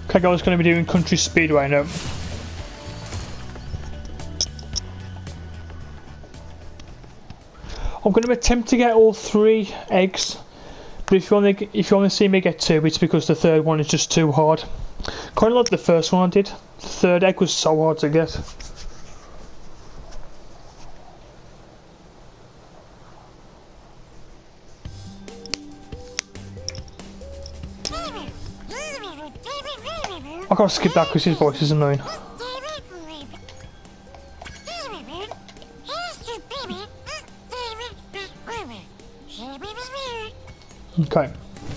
Okay, I was going to be doing Country Speedway now. I'm going to attempt to get all 3 eggs, but if you only see me get 2, it's because the third one is just too hard. Kind of like the first one I did. The third egg was so hard to get. I gotta skip that because his voice is annoying. Okay.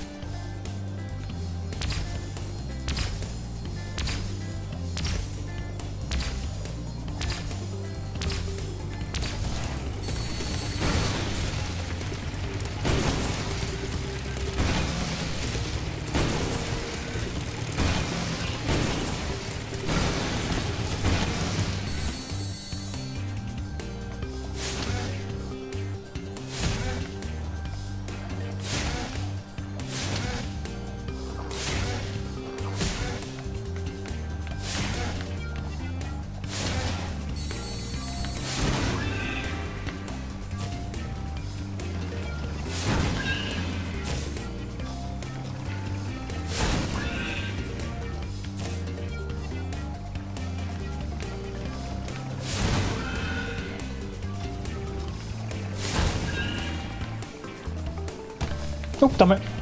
Oh, damn it.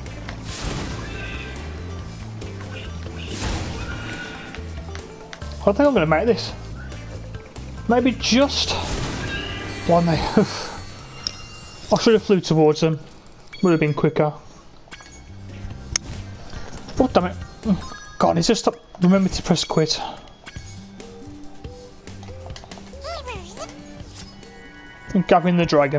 I don't think I'm going to make this. Maybe just... Blimey. I should have flew towards them. Would have been quicker. Oh, damn it. God, I need to stop. Remember to press quit. And grabbing the dragon.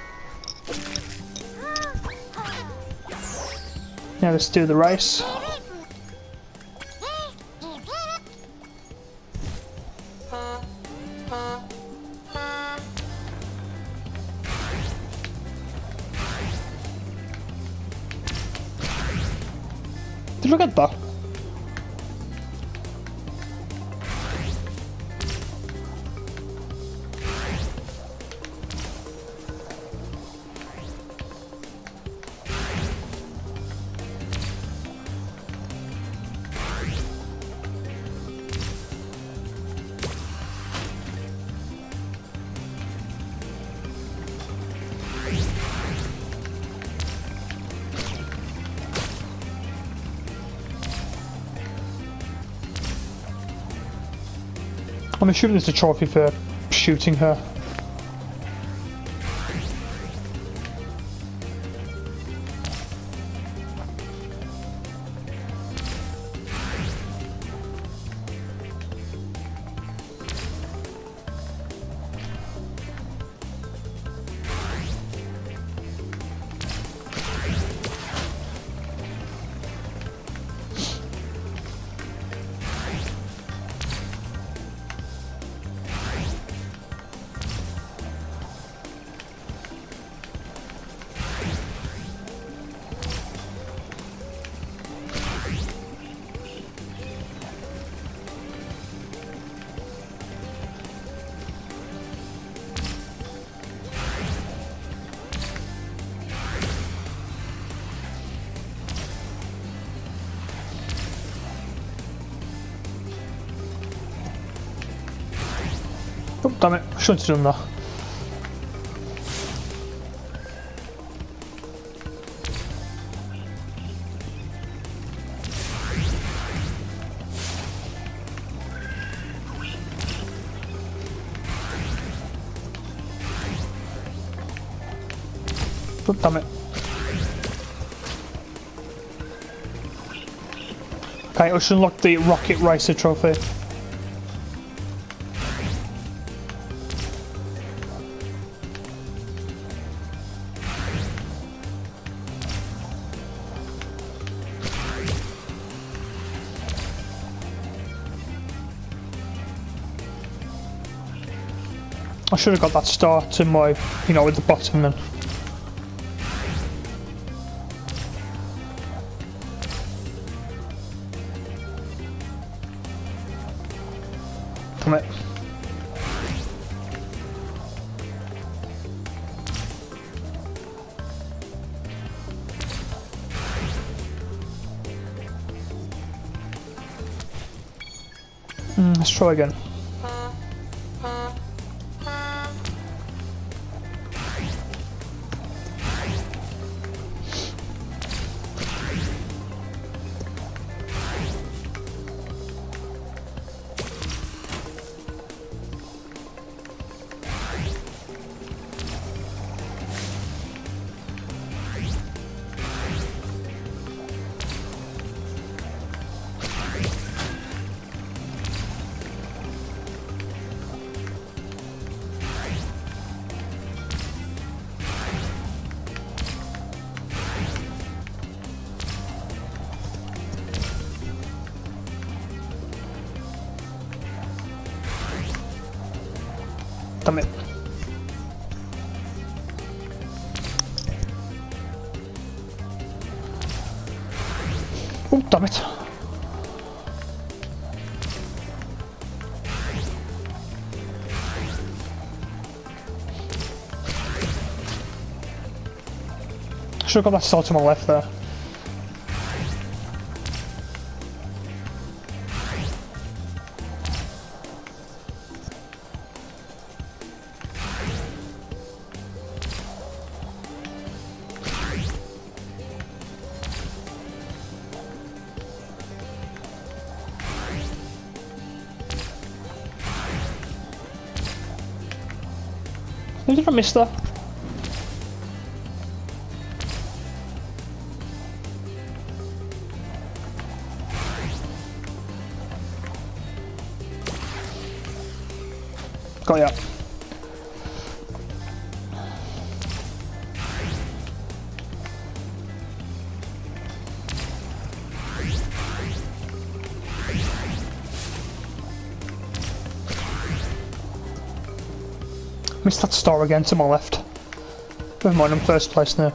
Now let's do the race. Did you get that? I'm assuming there's a trophy for shooting her. Oh, damn it, I shouldn't have done that. Oh, damn it. Okay, I should unlock the Rocket Racer trophy. I should have got that star to my, you know, at the bottom then. Damn it. Let's try again. Damn it. Oh, damn it. Should have got that star to my left there. Did I miss that? Got ya. Missed that star again to my left. Never mind, I'm first place now.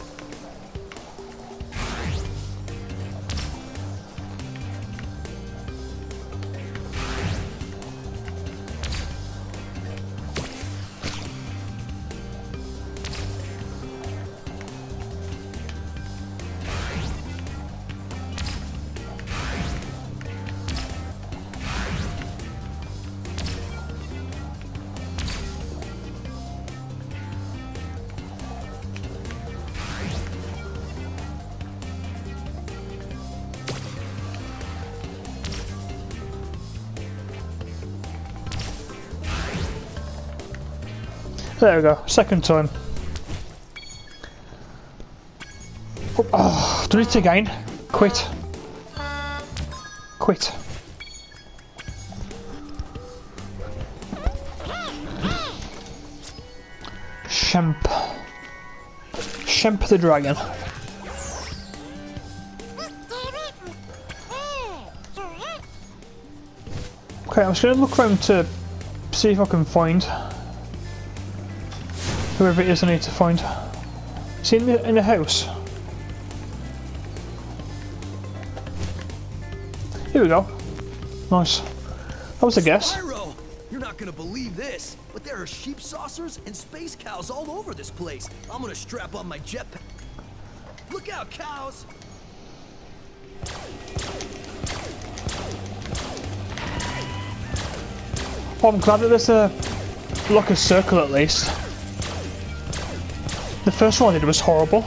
There we go, second time. Oh, do it again. Quit. Quit. Shemp the dragon. Okay, I'm just going to look around to see if I can find whoever it is I need to find. Is he in the house? Here we go. Nice. That was a guess. Spyro! You're not gonna believe this, but there are sheep saucers and space cows all over this place. I'm gonna strap on my jetpack. Look out, cows! Oh, I'm glad that there's like a circle at least. The first one I did was horrible.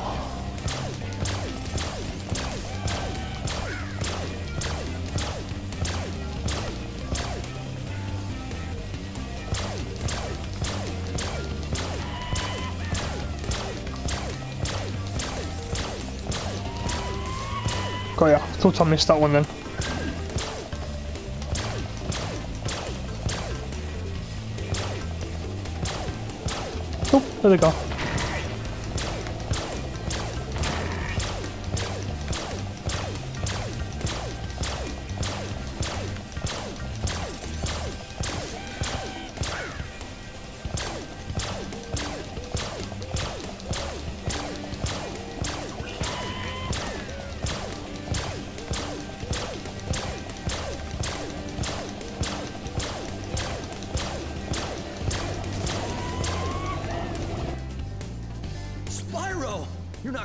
Got ya. Thought I missed that one then. Oh, there they go.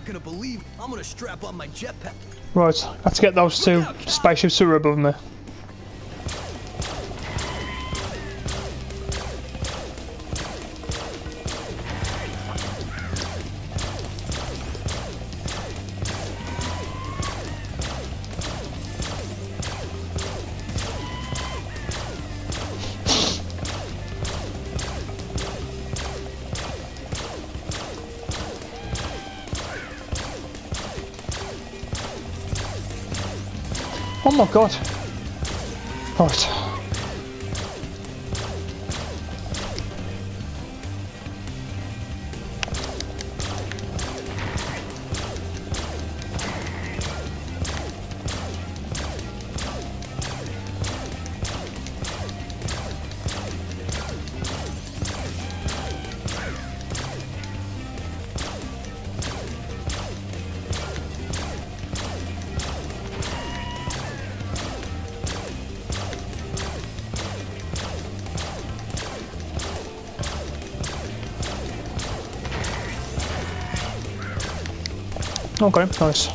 gonna believe I'm gonna strap on my jetpack. Right, I have to get those two spaceships that are above me. Oh my god. Right. Okay, nice.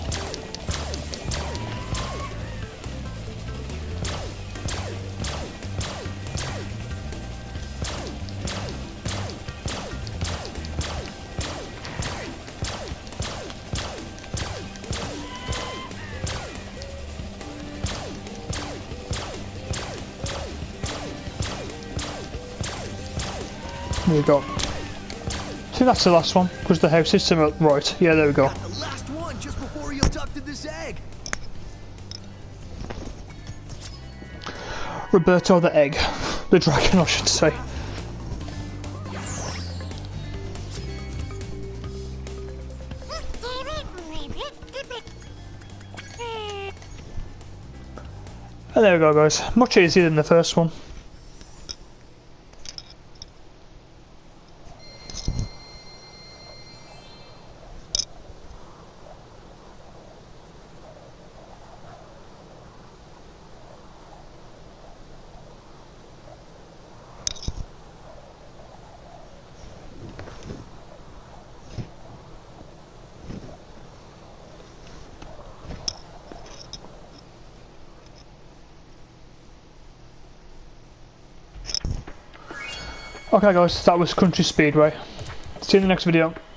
There we go. I think that's the last one, because the house is to the right. Yeah, there we go. The last one just before he abducted this egg. Roberto the egg. The dragon, I should say. And there we go, guys. Much easier than the first one. Okay guys, that was Country Speedway. See you in the next video.